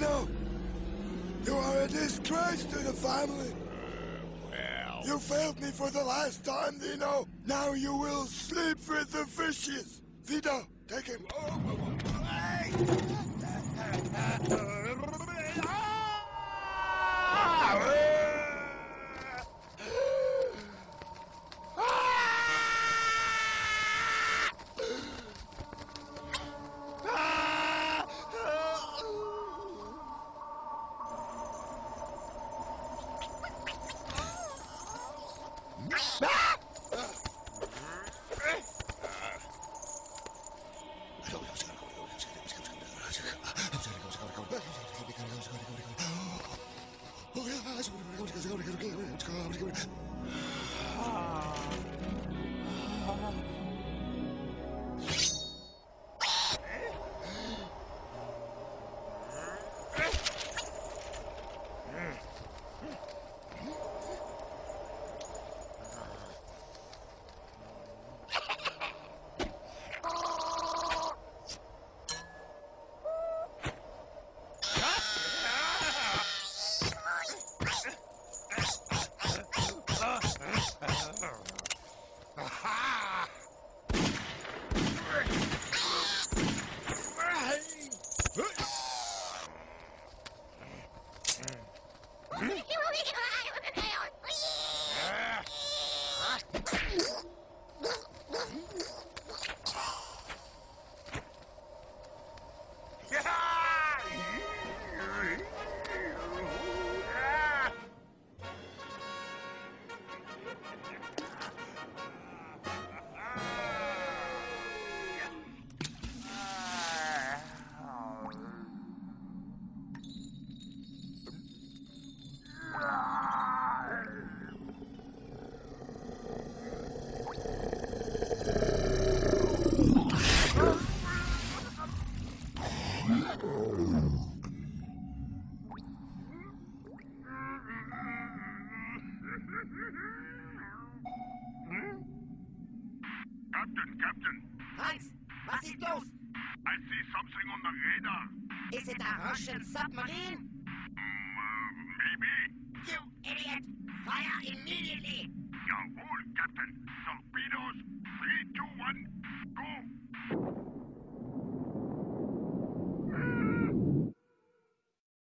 Vino! You are a disgrace to the family! Well... You failed me for the last time, Vino! Now you will sleep with the fishes! Vito, take him! Captain! Hans, was ist los? I see something on the radar. Is it a Russian submarine? Maybe. You idiot! Fire immediately! Jawohl, Captain. Torpedoes, 3, 2, 1, go!